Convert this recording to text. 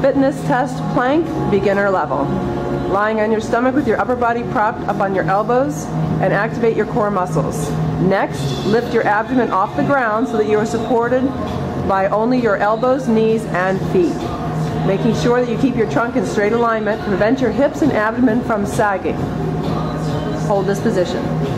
Fitness test plank, beginner level. Lying on your stomach with your upper body propped up on your elbows and activate your core muscles. Next, lift your abdomen off the ground so that you are supported by only your elbows, knees, and feet. Making sure that you keep your trunk in straight alignment. Prevent your hips and abdomen from sagging. Hold this position.